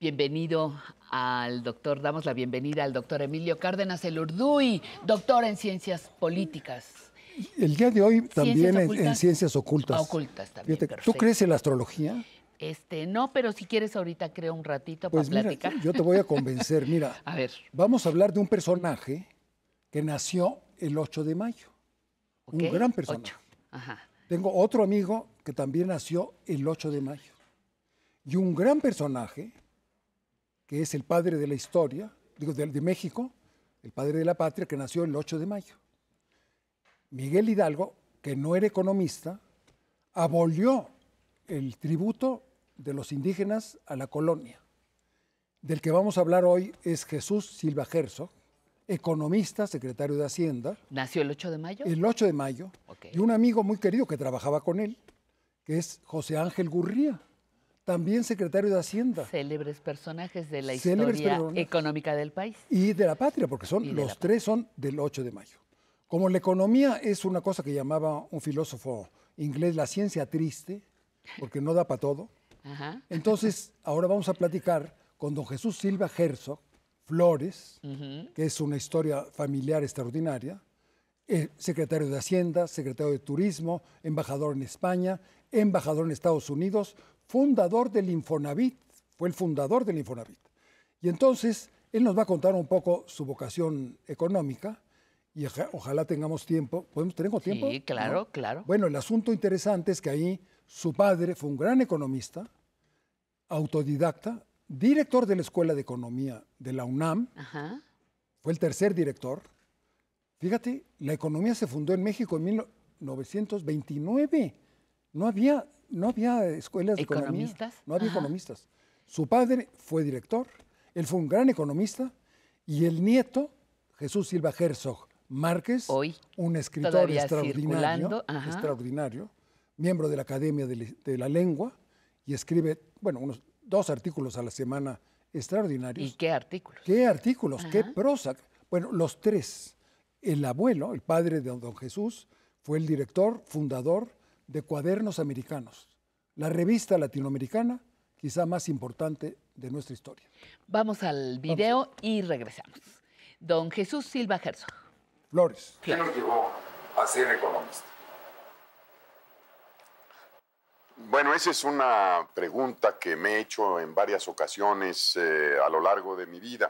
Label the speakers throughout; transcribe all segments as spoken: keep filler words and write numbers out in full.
Speaker 1: Bienvenido al doctor, damos la bienvenida al doctor Emilio Cárdenas Elurduy, doctor en ciencias políticas.
Speaker 2: El día de hoy también en, en ciencias ocultas.
Speaker 1: Ocultas también,
Speaker 2: Fíjate,
Speaker 1: perfecto.
Speaker 2: ¿tú crees en la astrología?
Speaker 1: Este, no, pero si quieres ahorita creo un ratito
Speaker 2: Pues
Speaker 1: para
Speaker 2: mira,
Speaker 1: platicar.
Speaker 2: yo, yo te voy a convencer. Mira,
Speaker 1: A ver.
Speaker 2: Vamos a hablar de un personaje que nació el ocho de mayo.
Speaker 1: Ok,
Speaker 2: Un gran personaje.
Speaker 1: ocho. Ajá.
Speaker 2: Tengo otro amigo que también nació el ocho de mayo. Y un gran personaje, que es el padre de la historia, digo, de, de México, el padre de la patria, que nació el ocho de mayo. Miguel Hidalgo, que no era economista, abolió el tributo de los indígenas a la colonia. Del que vamos a hablar hoy es Jesús Silva Herzog, economista, secretario de Hacienda.
Speaker 1: ¿Nació el ocho de mayo?
Speaker 2: El ocho de mayo.
Speaker 1: Okay.
Speaker 2: Y un amigo muy querido que trabajaba con él, que es José Ángel Gurría, también secretario de Hacienda.
Speaker 1: Célebres personajes de la
Speaker 2: Célebres
Speaker 1: historia
Speaker 2: personajes.
Speaker 1: económica del país.
Speaker 2: Y de la patria, porque son
Speaker 1: Y
Speaker 2: los tres son del ocho de mayo. Como la economía es una cosa que llamaba un filósofo inglés la ciencia triste, porque no da para todo,
Speaker 1: Ajá.
Speaker 2: entonces ahora vamos a platicar con don Jesús Silva Herzog Flores,
Speaker 1: Uh-huh.
Speaker 2: que es una historia familiar extraordinaria, eh, secretario de Hacienda, secretario de Turismo, embajador en España, embajador en Estados Unidos, fundador del Infonavit, fue el fundador del Infonavit. Y entonces él nos va a contar un poco su vocación económica y oja- ojalá tengamos tiempo. ¿Podemos, ¿Tenemos tiempo?
Speaker 1: Sí, claro,
Speaker 2: ¿No?
Speaker 1: claro.
Speaker 2: Bueno, el asunto interesante es que ahí su padre fue un gran economista, autodidacta, director de la Escuela de Economía de la UNAM,
Speaker 1: Ajá.
Speaker 2: fue el tercer director. Fíjate, la economía se fundó en México en mil novecientos veintinueve. No había, no había escuelas de economía.
Speaker 1: ¿Economistas?
Speaker 2: No había
Speaker 1: Ajá.
Speaker 2: economistas. Su padre fue director, él fue un gran economista, y el nieto, Jesús Silva Herzog Márquez,
Speaker 1: Hoy,
Speaker 2: un escritor
Speaker 1: todavía
Speaker 2: extraordinario,
Speaker 1: circulando, ajá.
Speaker 2: extraordinario, miembro de la Academia de, Le- de la Lengua, y escribe, bueno, unos dos artículos a la semana extraordinarios.
Speaker 1: ¿Y qué artículos?
Speaker 2: ¿Qué artículos?
Speaker 1: Ajá.
Speaker 2: ¿Qué prosa? Bueno, los tres. El abuelo, el padre de don Jesús, fue el director, fundador de Cuadernos Americanos, la revista latinoamericana quizá más importante de nuestra historia.
Speaker 1: Vamos al video y regresamos. Don Jesús Silva Herzog.
Speaker 2: Flores.
Speaker 3: ¿Qué nos llevó a ser economista? Bueno, esa es una pregunta que me he hecho en varias ocasiones eh, a lo largo de mi vida.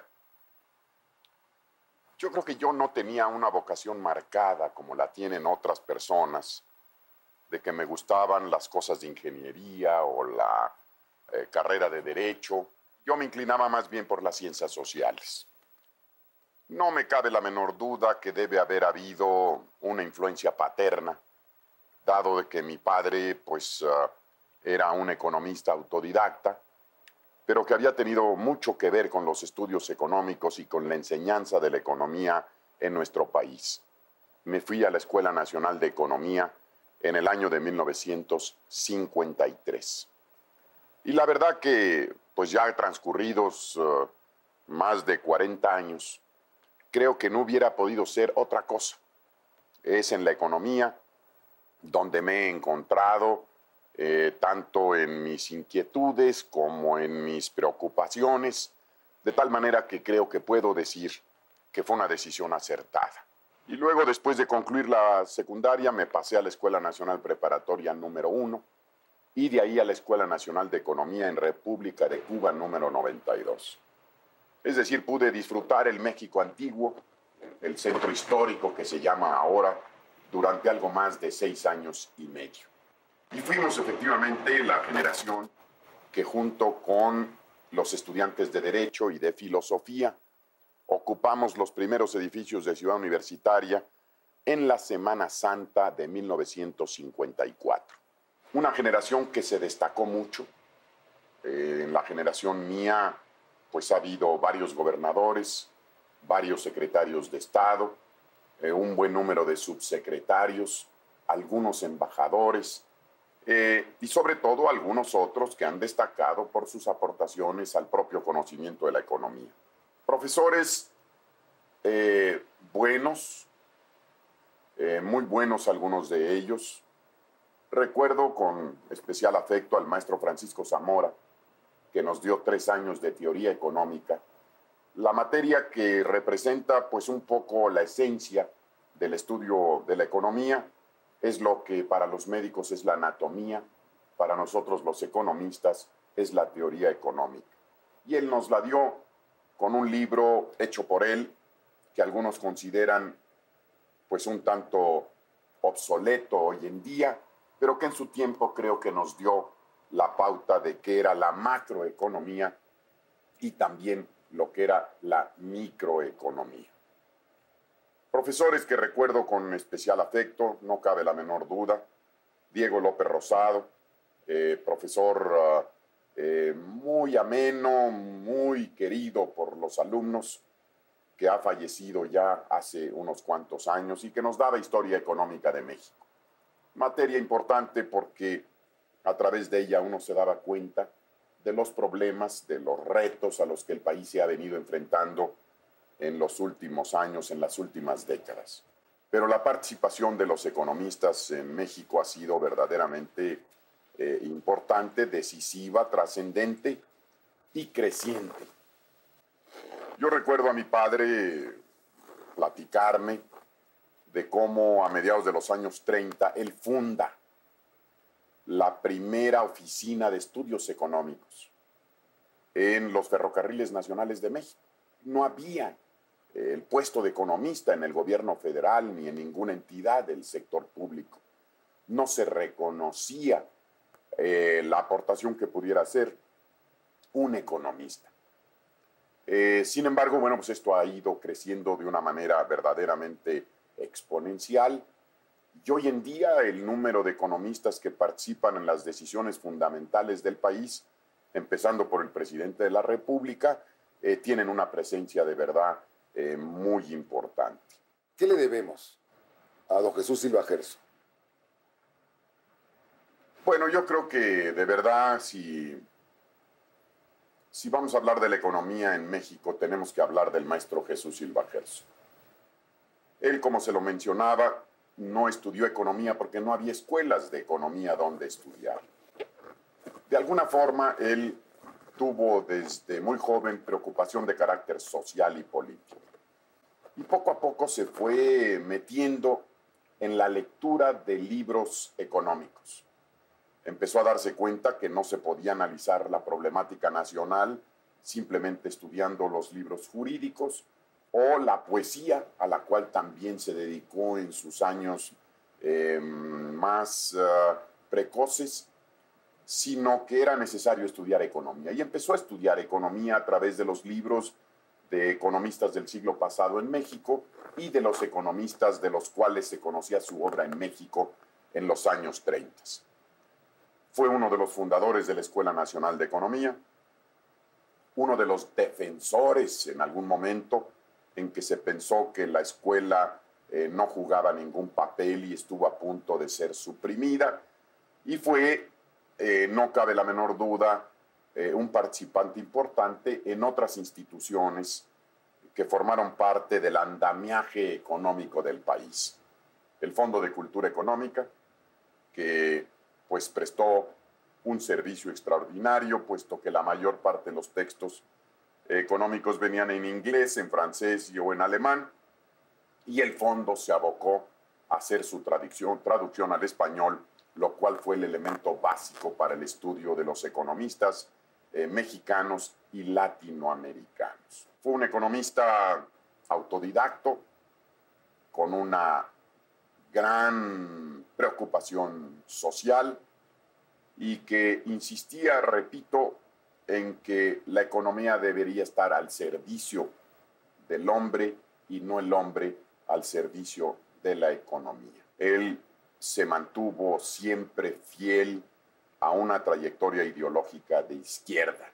Speaker 3: Yo creo que yo no tenía una vocación marcada como la tienen otras personas, de que me gustaban las cosas de ingeniería o la eh, carrera de derecho. Yo me inclinaba más bien por las ciencias sociales. No me cabe la menor duda que debe haber habido una influencia paterna, dado de que mi padre pues uh, era un economista autodidacta, pero que había tenido mucho que ver con los estudios económicos y con la enseñanza de la economía en nuestro país. Me fui a la Escuela Nacional de Economía en el año de mil novecientos cincuenta y tres. Y la verdad que pues ya transcurridos uh, más de cuarenta años, creo que no hubiera podido ser otra cosa. Es en la economía donde me he encontrado, eh, tanto en mis inquietudes como en mis preocupaciones, de tal manera que creo que puedo decir que fue una decisión acertada. Y luego, después de concluir la secundaria, me pasé a la Escuela Nacional Preparatoria número uno y de ahí a la Escuela Nacional de Economía en República de Cuba número noventa y dos. Es decir, pude disfrutar el México antiguo, el centro histórico que se llama ahora, durante algo más de seis años y medio. Y fuimos efectivamente la generación que junto con los estudiantes de Derecho y de Filosofía ocupamos los primeros edificios de Ciudad Universitaria en la Semana Santa de mil novecientos cincuenta y cuatro. Una generación que se destacó mucho. Eh, en la generación mía pues ha habido varios gobernadores, varios secretarios de Estado, eh, un buen número de subsecretarios, algunos embajadores eh, y sobre todo algunos otros que han destacado por sus aportaciones al propio conocimiento de la economía. Profesores eh, buenos, eh, muy buenos algunos de ellos. Recuerdo con especial afecto al maestro Francisco Zamora, que nos dio tres años de teoría económica, la materia que representa pues un poco la esencia del estudio de la economía es lo que para los médicos es la anatomía, para nosotros los economistas es la teoría económica. Y él nos la dio con un libro hecho por él, que algunos consideran pues un tanto obsoleto hoy en día, pero que en su tiempo creo que nos dio la pauta de qué era la macroeconomía y también lo que era la microeconomía. Profesores que recuerdo con especial afecto, no cabe la menor duda: Diego López Rosado, eh, profesor uh, eh, muy ameno, muy querido por los alumnos, que ha fallecido ya hace unos cuantos años y que nos daba historia económica de México. Materia importante porque a través de ella uno se daba cuenta de los problemas, de los retos a los que el país se ha venido enfrentando en los últimos años, en las últimas décadas. Pero la participación de los economistas en México ha sido verdaderamente eh, importante, decisiva, trascendente y creciente. Yo recuerdo a mi padre platicarme de cómo a mediados de los años treinta él funda la primera oficina de estudios económicos en los Ferrocarriles Nacionales de México. No había eh, el puesto de economista en el gobierno federal ni en ninguna entidad del sector público. No se reconocía eh, la aportación que pudiera hacer un economista. Eh, sin embargo, bueno, pues esto ha ido creciendo de una manera verdaderamente exponencial. Y hoy en día el número de economistas que participan en las decisiones fundamentales del país, empezando por el presidente de la República, eh, tienen una presencia de verdad eh, muy importante.
Speaker 4: ¿Qué le debemos a don Jesús Silva Gerso?
Speaker 3: Bueno, yo creo que de verdad si, si vamos a hablar de la economía en México, tenemos que hablar del maestro Jesús Silva Gerso. Él, como se lo mencionaba, no estudió economía porque no había escuelas de economía donde estudiar. De alguna forma, él tuvo desde muy joven preocupación de carácter social y político. Y poco a poco se fue metiendo en la lectura de libros económicos. Empezó a darse cuenta que no se podía analizar la problemática nacional simplemente estudiando los libros jurídicos o la poesía, a la cual también se dedicó en sus años eh, más uh, precoces, sino que era necesario estudiar economía. Y empezó a estudiar economía a través de los libros de economistas del siglo pasado en México y de los economistas de los cuales se conocía su obra en México en los años treinta. Fue uno de los fundadores de la Escuela Nacional de Economía, uno de los defensores en algún momento en que se pensó que la escuela eh, no jugaba ningún papel y estuvo a punto de ser suprimida, y fue, eh, no cabe la menor duda, eh, un participante importante en otras instituciones que formaron parte del andamiaje económico del país. El Fondo de Cultura Económica, que pues prestó un servicio extraordinario, puesto que la mayor parte de los textos económicos venían en inglés, en francés y o en alemán, y el fondo se abocó a hacer su traducción, traducción al español, lo cual fue el elemento básico para el estudio de los economistas eh, mexicanos y latinoamericanos. Fue un economista autodidacto, con una gran preocupación social y que insistía, repito, en que la economía debería estar al servicio del hombre y no el hombre al servicio de la economía. Él se mantuvo siempre fiel a una trayectoria ideológica de izquierda.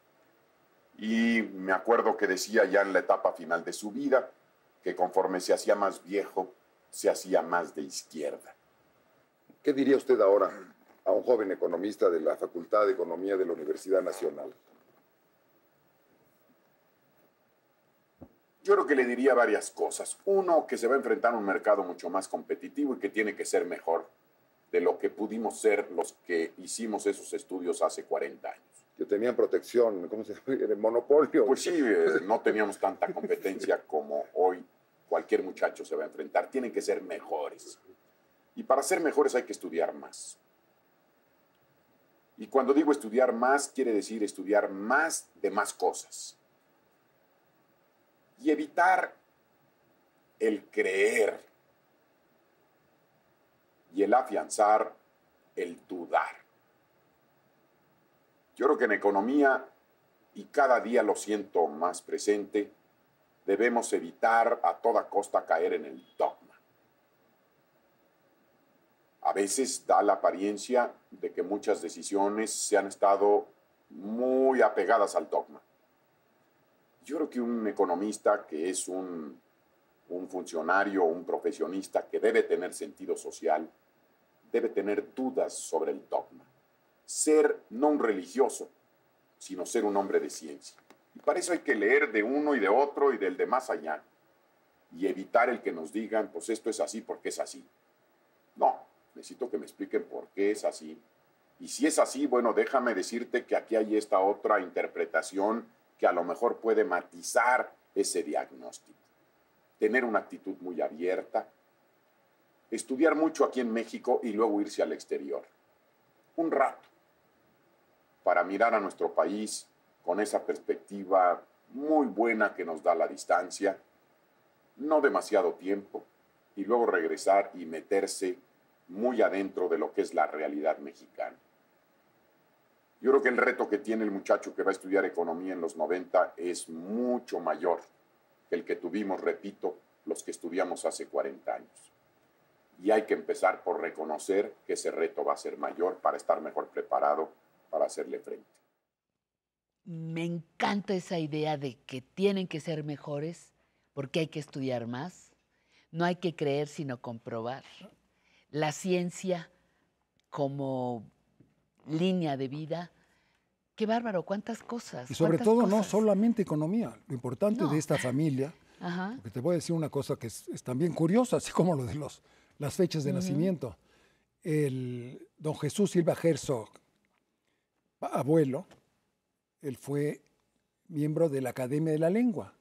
Speaker 3: Y me acuerdo que decía ya en la etapa final de su vida que conforme se hacía más viejo, se hacía más de izquierda.
Speaker 4: ¿Qué diría usted ahora a un joven economista de la Facultad de Economía de la Universidad Nacional?
Speaker 3: Yo creo que le diría varias cosas. Uno, que se va a enfrentar a un mercado mucho más competitivo y que tiene que ser mejor de lo que pudimos ser los que hicimos esos estudios hace cuarenta años.
Speaker 4: que tenían protección, ¿cómo se llama? El monopolio.
Speaker 3: Pues sí, eh, no teníamos tanta competencia como hoy cualquier muchacho se va a enfrentar. Tienen que ser mejores. Y para ser mejores hay que estudiar más. Y cuando digo estudiar más, quiere decir estudiar más de más cosas. Y evitar el creer y el afianzar el dudar. Yo creo que en economía, y cada día lo siento más presente, debemos evitar a toda costa caer en el dogma. A veces da la apariencia de que muchas decisiones se han estado muy apegadas al dogma. Yo creo que un economista que es un, un funcionario, un profesionista que debe tener sentido social, debe tener dudas sobre el dogma. Ser no un religioso, sino ser un hombre de ciencia. Y para eso hay que leer de uno y de otro y del de más allá. Y evitar el que nos digan, pues esto es así porque es así. No. Necesito que me expliquen por qué es así. Y si es así, bueno, déjame decirte que aquí hay esta otra interpretación que a lo mejor puede matizar ese diagnóstico. Tener una actitud muy abierta, estudiar mucho aquí en México y luego irse al exterior. Un rato, para mirar a nuestro país con esa perspectiva muy buena que nos da la distancia, no demasiado tiempo, y luego regresar y meterse muy adentro de lo que es la realidad mexicana. Yo creo que el reto que tiene el muchacho que va a estudiar economía en los noventa es mucho mayor que el que tuvimos, repito, los que estudiamos hace cuarenta años. Y hay que empezar por reconocer que ese reto va a ser mayor para estar mejor preparado para hacerle frente.
Speaker 1: Me encanta esa idea de que tienen que ser mejores porque hay que estudiar más. No hay que creer, sino comprobar. La ciencia como línea de vida. Qué bárbaro, cuántas cosas.
Speaker 2: Y sobre
Speaker 1: cuántas
Speaker 2: todo
Speaker 1: cosas.
Speaker 2: no solamente economía. Lo importante
Speaker 1: No.
Speaker 2: de esta familia,
Speaker 1: Ajá.
Speaker 2: porque te voy a decir una cosa que es, es también curiosa, así como lo de los, las fechas de
Speaker 1: Ujú.
Speaker 2: nacimiento. El don Jesús Silva Herzog, abuelo, él fue miembro de la Academia de la Lengua.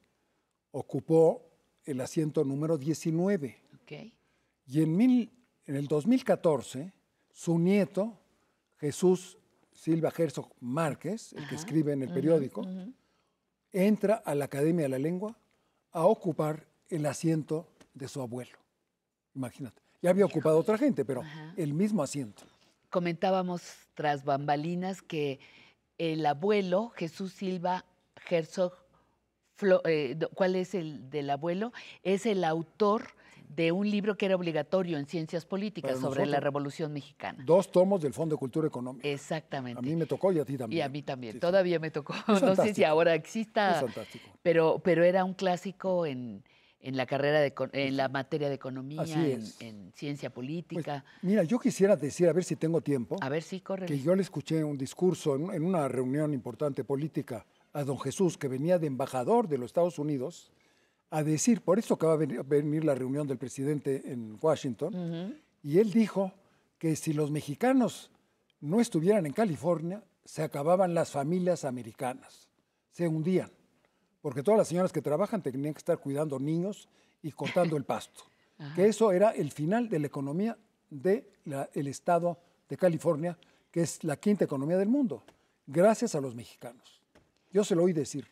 Speaker 2: Ocupó el asiento número diecinueve.
Speaker 1: Okay.
Speaker 2: Y en, mil, en el dos mil catorce, su nieto, Jesús Silva Herzog Márquez, el que
Speaker 1: Ajá.
Speaker 2: escribe en el
Speaker 1: Ujú,
Speaker 2: periódico,
Speaker 1: ujú.
Speaker 2: entra a la Academia de la Lengua a ocupar el asiento de su abuelo. Imagínate. Ya había ocupado otra gente, pero
Speaker 1: Ajá.
Speaker 2: el mismo asiento.
Speaker 1: Comentábamos tras bambalinas que el abuelo, Jesús Silva Herzog, Flo- eh, do- ¿cuál es el del abuelo? Es el autor de un libro que era obligatorio en ciencias políticas
Speaker 2: Para
Speaker 1: sobre la
Speaker 2: nosotros.
Speaker 1: Revolución Mexicana.
Speaker 2: Dos tomos del Fondo de Cultura Económica.
Speaker 1: Exactamente.
Speaker 2: A mí me tocó y a ti también.
Speaker 1: Y a mí también.
Speaker 2: Sí, sí.
Speaker 1: Todavía me tocó. No sé si
Speaker 2: fantástico.
Speaker 1: ahora
Speaker 2: Es
Speaker 1: exista,
Speaker 2: fantástico.
Speaker 1: pero, pero era un clásico en, en la carrera de, econ- en la materia de economía,
Speaker 2: Así
Speaker 1: en,
Speaker 2: es.
Speaker 1: en ciencia
Speaker 2: Pues,
Speaker 1: política.
Speaker 2: mira, yo quisiera decir, a ver si tengo tiempo,
Speaker 1: A ver si corre.
Speaker 2: que yo le escuché un discurso en, en una reunión importante política a don Jesús, que venía de embajador de los Estados Unidos, a decir, por eso que va a venir, venir la reunión del presidente en Washington,
Speaker 1: Ujú.
Speaker 2: y él dijo que si los mexicanos no estuvieran en California, se acababan las familias americanas, se hundían, porque todas las señoras que trabajan tenían que estar cuidando niños y cortando el pasto, que eso era el final de la economía del estado de California, que es la quinta economía del mundo, gracias a los mexicanos. Yo se lo oí decir.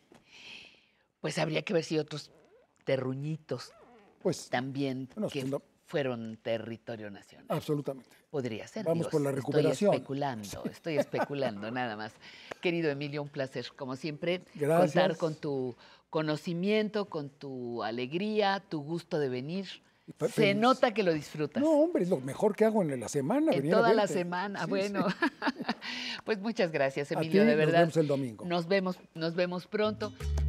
Speaker 1: Pues habría que ver si otros terruñitos
Speaker 2: Pues,
Speaker 1: también
Speaker 2: Bueno,
Speaker 1: que
Speaker 2: funda-
Speaker 1: fueron territorio nacional.
Speaker 2: absolutamente.
Speaker 1: Podría ser.
Speaker 2: Vamos
Speaker 1: digo,
Speaker 2: por la recuperación.
Speaker 1: Estoy especulando, estoy especulando nada más. Querido Emilio, un placer, como siempre,
Speaker 2: Gracias.
Speaker 1: contar con tu conocimiento, con tu alegría, tu gusto de venir.
Speaker 2: Fe-
Speaker 1: Se
Speaker 2: feliz.
Speaker 1: nota que lo disfrutas.
Speaker 2: No, hombre, es lo mejor que hago en la semana.
Speaker 1: En
Speaker 2: venir a
Speaker 1: toda la
Speaker 2: verte.
Speaker 1: semana,
Speaker 2: Sí,
Speaker 1: bueno.
Speaker 2: sí.
Speaker 1: Pues muchas gracias,
Speaker 2: A
Speaker 1: Emilio,
Speaker 2: ti,
Speaker 1: de
Speaker 2: nos
Speaker 1: verdad.
Speaker 2: vemos el domingo.
Speaker 1: Nos vemos, nos vemos pronto.